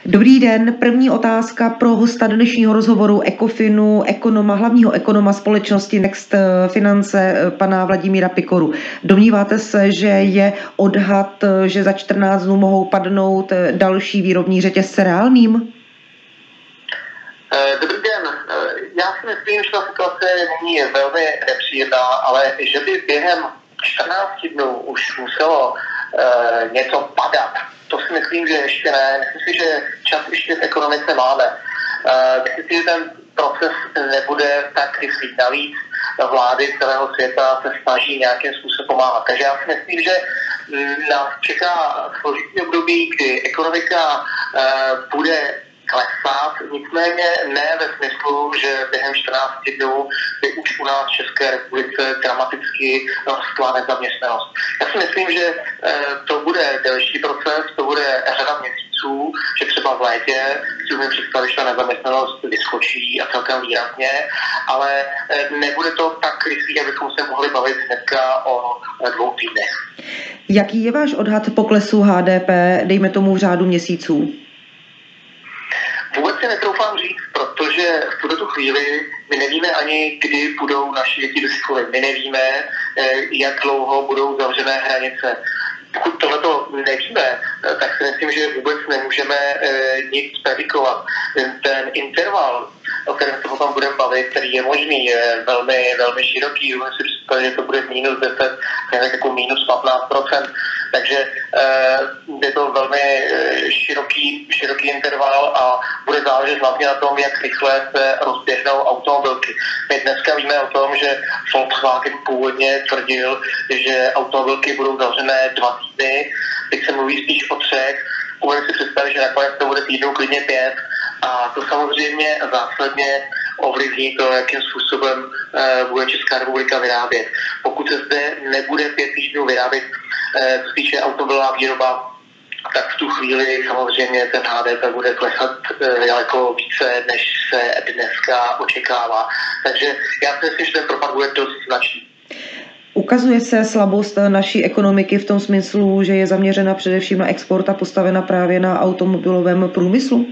Dobrý den, první otázka pro hosta dnešního rozhovoru Ecofinu, hlavního ekonoma společnosti Next Finance, pana Vladimíra Pikoru. Domníváte se, že je odhad, že za 14 dnů mohou padnout další výrobní řetězce reálným? Dobrý den. Já si myslím, že ta situace není velmi nepříjemná, ale že by během 14 dnů už muselo něco padat, to si myslím, že ještě ne. Myslím si, že čas ještě v ekonomice máme. Myslím si, že ten proces nebude tak rychlý. Navíc vlády celého světa se snaží nějakým způsobem pomáhat. Takže já si myslím, že nás čeká složitý období, kdy ekonomika bude klesat, nicméně ne ve smyslu, že během 14 dnů by už u nás v České republice dramaticky rostla nezaměstnanost. Já si myslím, že to bude delší proces, to bude řada měsíců, že třeba v létě si umím představit, že ta nezaměstnanost vyskočí a celkem výrazně, ale nebude to tak rychlý, abychom se mohli bavit hnedka o 2 týdnech. Jaký je váš odhad poklesu HDP, dejme tomu v řádu měsíců? Vůbec si netroufám říct, protože v tuto chvíli my nevíme ani, kdy budou naši děti do školy. My nevíme, jak dlouho budou zavřené hranice. Pokud tohleto nevíme, tak si myslím, že vůbec nemůžeme nic predikovat. Ten interval, o kterém se potom budeme bavit, který je možný, je velmi, velmi široký. Můžeme si představit, že to bude minus 10, tak jako minus 15%. Takže je to velmi široký interval a bude záležet hlavně na tom, jak rychle se rozběhnou automobilky. My dneska víme o tom, že Volkswagen původně tvrdil, že automobilky budou zavřené 2 týdny, teď se mluví spíš o 3. Umím si představit, že nakonec to bude týdnů klidně 5 a to samozřejmě zásadně ovlivní to, jakým způsobem bude Česká republika vyrábět. Pokud se zde nebude 5 týdnů vyrábět, co se týče automobilová výroba, tak v tu chvíli samozřejmě ten HDP bude klesat daleko více, než se dneska očekává. Takže já si myslím, že ten propad bude dost značný. Ukazuje se slabost naší ekonomiky v tom smyslu, že je zaměřena především na export a postavena právě na automobilovém průmyslu?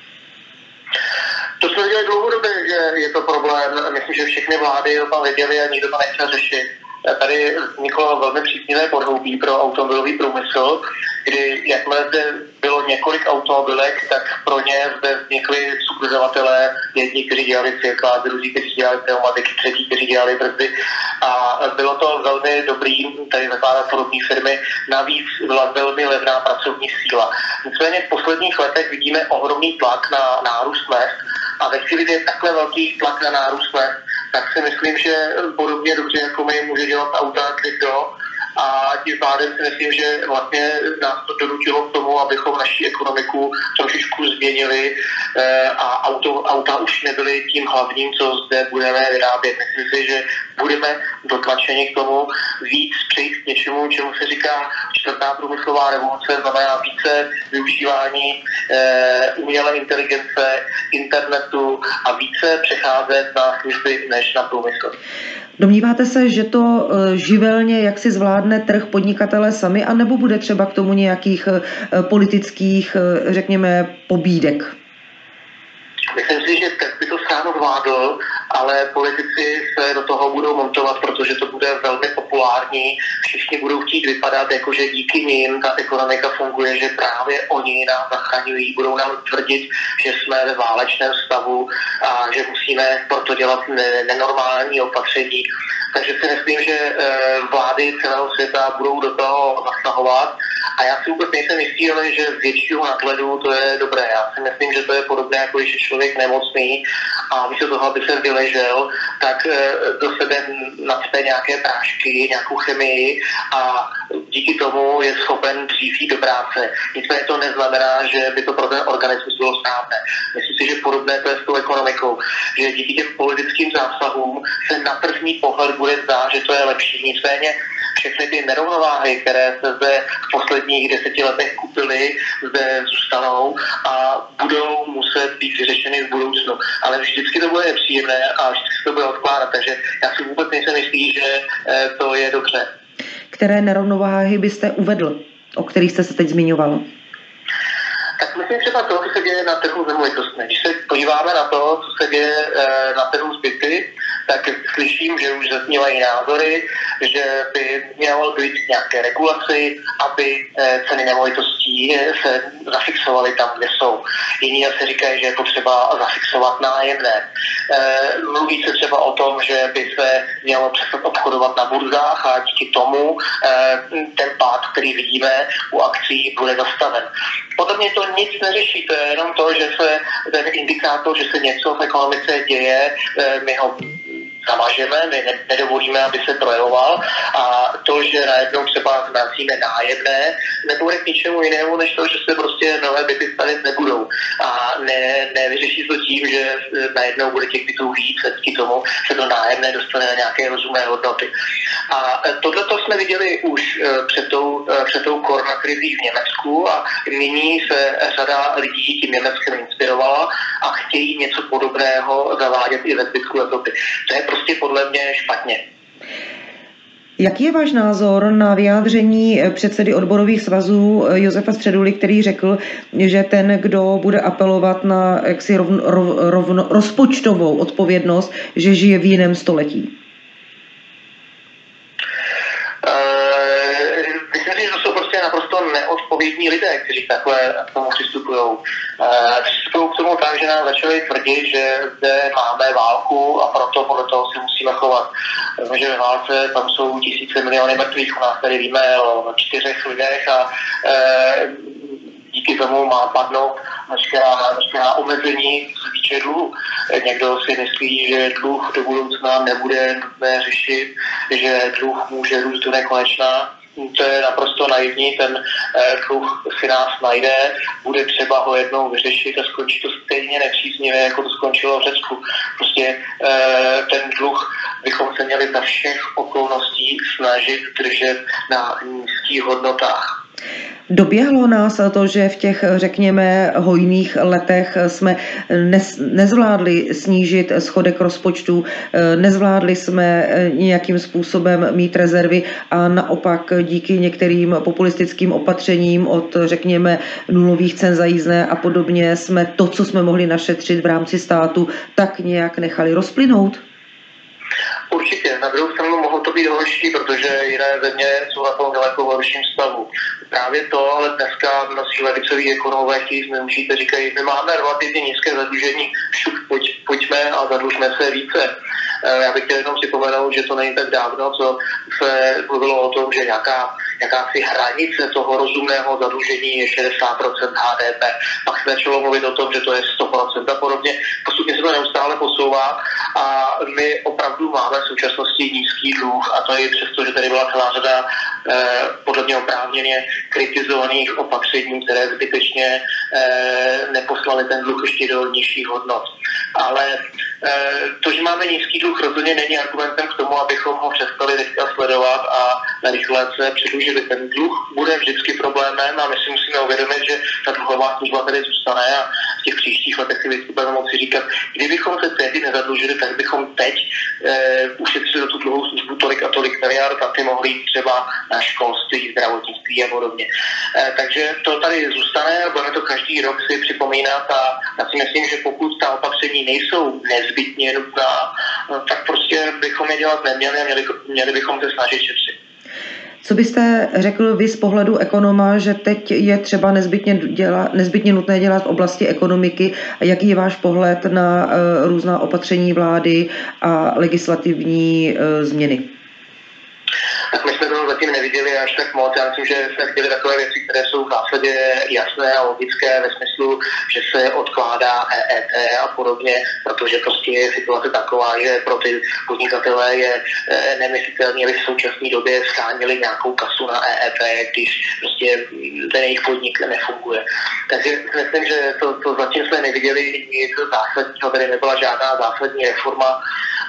To jsme viděli dlouhodobě, že je to problém. Myslím, že všechny vlády o tom věděly a nikdo to nechce řešit. Tady vzniklo velmi příznivé podhoubí pro automobilový průmysl, kdy jakmile zde bylo několik automobilek, tak pro ně zde vznikly subdodavatelé, jedni, kteří dělali cykla, druzí, kteří dělali pneumatiky, třetí, kteří dělali brzdy. A bylo to velmi dobrý tady zakládat podobné firmy. Navíc byla velmi levná pracovní síla. Nicméně v posledních letech vidíme ohromný tlak na nárůst mezd a ve chvíli, kdy je takhle velký tlak na nárůst mezd, tak si myslím, že podobně dobře jako my může dělat auta kdo. A tím pádem si myslím, že vlastně nás to donutilo k tomu, abychom naši ekonomiku trošičku změnili a auta už nebyly tím hlavním, co zde budeme vyrábět. Myslím si, že budeme dotlačeni k tomu víc přejít k něčemu, čemu se říká 4. průmyslová revoluce, znamená více využívání umělé inteligence, internetu a více přecházet na služby než na průmysl. Domníváte se, že to živelně jak si zvládne trh, podnikatele sami, anebo bude třeba k tomu nějakých politických, řekněme, pobídek? Myslím si, že trh by to sám zvládl, ale politici se do toho budou montovat, protože to bude velmi populární. Všichni budou chtít vypadat, jakože díky nim ta ekonomika funguje, že právě oni nás zachraňují, budou nám tvrdit, že jsme ve válečném stavu a že musíme proto dělat nenormální opatření. Takže si myslím, že vlády celého světa budou do toho zasahovat. A já si vůbec nejsem jistý, ale že z většího nadhledu to je dobré. Já si myslím, že to je podobné, jako když je člověk nemocný a místo toho, aby se vyležel, tak do sebe nacpe nějaké prášky, nějakou chemii a díky tomu je schopen dřív jít do práce. Nicméně to neznamená, že by to pro ten organismus bylo správné. Myslím si, že podobné to je s tou ekonomikou. Že díky těm politickým zásahům se na první pohled bude zdát, že to je lepší. Nicméně všechny ty nerovnováhy, které se zde v posledních 10 letech kupily, zde zůstanou a budou muset být vyřešeny v budoucnu. Ale vždycky to bude nepříjemné a vždycky to bude odkládat, takže já si vůbec nejsem jistý, že to je dobře. Které nerovnováhy byste uvedl, o kterých jste se teď zmiňoval? Tak myslím třeba to, co se děje na trhu s nemovitostmi. Když se podíváme na to, co se děje na trhu s byty, tak slyším, že už zaznívají názory, že by mělo být nějaké regulaci, aby ceny nemovitostí se zafixovaly tam, kde jsou. Jiní se říkají, že je potřeba zafixovat nájemné. Mluví se třeba o tom, že by se mělo přestat obchodovat na burzách a díky tomu ten pád, který vidíme u akcí, bude zastaven. Podle mě to nic neřeší, to je jenom to, že se ten indikátor, že se něco v ekonomice děje, my ho zamažeme, my nedovolíme, aby se projevoval a to, že najednou třeba zmrazíme nájemné, nebude k ničemu jinému, než to, že se prostě nové byty stavět nebudou. A nevyřeší to tím, že najednou bude těch bytů víc a díky tomu se to nájemné dostane na nějaké rozumné hodnoty. A tohleto jsme viděli už před tou koronakrizí v Německu a nyní se řada lidí tím Německem inspirovala a chtějí něco podobného zavádět i ve zbytku Evropy. To je prostě podle mě špatně. Jaký je váš názor na vyjádření předsedy odborových svazů Josefa Středuly, který řekl, že ten, kdo bude apelovat na jaksi rozpočtovou odpovědnost, že žije v jiném století? Myslím si, že to jsou prostě naprosto neodpovědní lidé, kteří takhle k tomu přistupují. Přistupují k tomu tak, že nám začali tvrdit, že zde máme válku a proto podle toho si musíme chovat. Protože ve válce tam jsou tisíce miliony mrtvých, u nás tady víme o 4 lidech a díky tomu má padnout veškerá omezení z výče dluhu. Někdo si myslí, že dluh do budoucna nebude nutné řešit, že dluh může růst do nekonečna. To je naprosto naivní, ten dluh si nás najde, bude třeba ho jednou vyřešit a skončí to stejně nepříznivě, jako to skončilo v Řecku. Prostě ten dluh bychom se měli za všech okolností snažit držet na nízkých hodnotách. Doběhlo nás to, že v těch, řekněme, hojných letech jsme nezvládli snížit schodek rozpočtu, nezvládli jsme nějakým způsobem mít rezervy a naopak díky některým populistickým opatřením od, řekněme, nulových cen za jízdné a podobně jsme to, co jsme mohli našetřit v rámci státu, tak nějak nechali rozplynout? Určitě, na druhou stranu mohlo to být horší, protože jiné země jsou na tom daleko horším stavu. Právě to, ale dneska mnozí levicoví ekonomové chtějí zneužít a říkají, my máme relativně nízké zadlužení, pojďme a zadlužme se více. Já bych chtěl jenom připomenout, že to není tak dávno, co se mluvilo o tom, že jakási hranice toho rozumného zadlužení je 60% HDP. Pak se začalo mluvit o tom, že to je 100% a podobně. Postupně se to neustále posouvá a my opravdu máme v současnosti nízký dluh a to je přesto, že tady byla celá řada podle mě oprávněně kritizovaných opatření, které zbytečně neposlaly ten dluh ještě do nižších hodnot. Ale to, že máme nízký dluh, rozhodně není argumentem k tomu, abychom ho přestali teďka sledovat a rychle se předlužili. Ten dluh bude vždycky problémem a my si musíme uvědomit, že ta dluhová služba tady zůstane a v těch příštích letech si vždycky budeme moci říkat, kdybychom se tehdy nezadlužili, tak bychom teď ušetřili do tu dluhovou službu tolik a tolik miliard a ty mohli jít třeba na školství, zdravotnictví a podobně. Takže to tady zůstane a budeme to každý rok si připomínat a já si myslím, že pokud ta opatření nejsou nezbytně nutná, tak prostě bychom je dělat neměli a měli bychom se snažit šetřit. Co byste řekl vy z pohledu ekonoma, že teď je třeba nezbytně nutné dělat v oblasti ekonomiky a jaký je váš pohled na různá opatření vlády a legislativní změny? Tak my jsme to zatím neviděli až tak moc. Já myslím, že jsme viděli takové věci, které jsou v zásadě jasné a logické ve smyslu, že se odkládá EET a podobně, protože prostě je situace taková, že pro ty podnikatele je nemyslitelné, aby v současné době schánili nějakou kasu na EET, když prostě ten jejich podnik nefunguje. Takže myslím, že to zatím jsme neviděli nic zásadního, tady nebyla žádná zásadní reforma.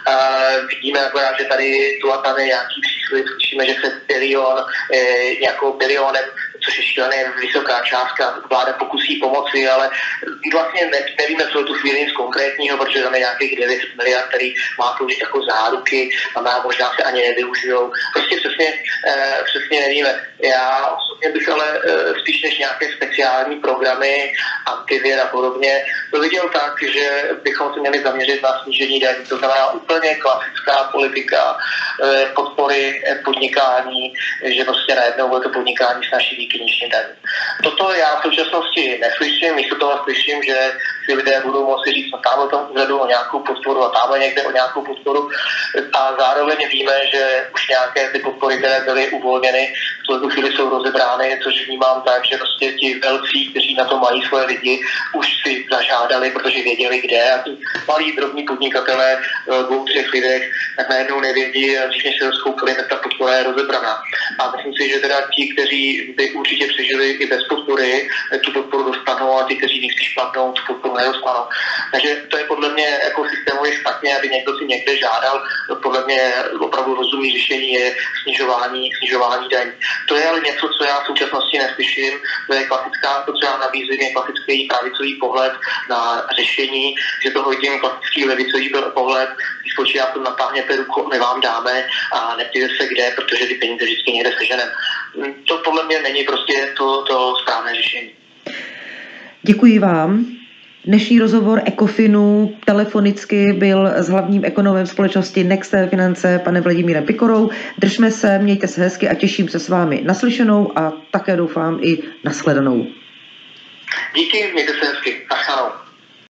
Vidíme akorát, že tady tu a tam je nějaký příslib, slyšíme, že se bilionem což je šíleně vysoká částka. Vláda pokusí pomoci, ale vlastně nevíme, co je tu chvíli nic konkrétního, protože tam je nějakých 900 miliard, který má sloužit jako záruky a možná se ani nevyužijou. Prostě přesně nevíme. Já osobně bych ale spíš než nějaké speciální programy, antivir a podobně, to viděl tak, že bychom se měli zaměřit na snížení daní. To znamená úplně klasická politika podpory podnikání, že prostě najednou bude to podnikání snaží díky nižším daním. Toto já v současnosti neslyším, místo toho slyším, že si lidé budou moci říct, no tamhle tom úřadu o nějakou podporu a tamhle někde o nějakou podporu. A zároveň víme, že už nějaké ty podpory, které byly uvolněny, v tuto chvíli jsou rozebrány, což vnímám tak, že prostě ti velcí, kteří na to mají svoje lidi, už si zažádali, protože věděli kde. A ti malí drobní podnikatelé, 2-3 lidech, tak najednou nevědí a když se rozkoukali, tak ta podpora je rozebraná. A myslím si, že teda ti, kteří by určitě přežili i bez podpory, tu podporu dostanou a ti, kteří nejspíš padnou, tu podporu nedostanou. Takže to je podle mě jako systémově špatně, aby někdo si někde žádal. Podle mě opravdu rozumný řešení je snižování daní. To je ale něco, co já v současnosti neslyším. To je klasická, to, co já nabízím, je klasický pravicový pohled na řešení, že to hodím klasický levicový pohled, když spočívá to natáhněte ruku, my vám dáme a neptejte se kde, protože ty peníze vždycky někde seženeme. To podle mě není prostě to správné řešení. Děkuji vám. Dnešní rozhovor Ecofinu telefonicky byl s hlavním ekonomem společnosti Next Finance, panem Vladimírem Pikorou. Držme se, mějte se hezky a těším se s vámi naslyšenou a také doufám i nashledanou. Díky, mějte se hezky. Naschledanou.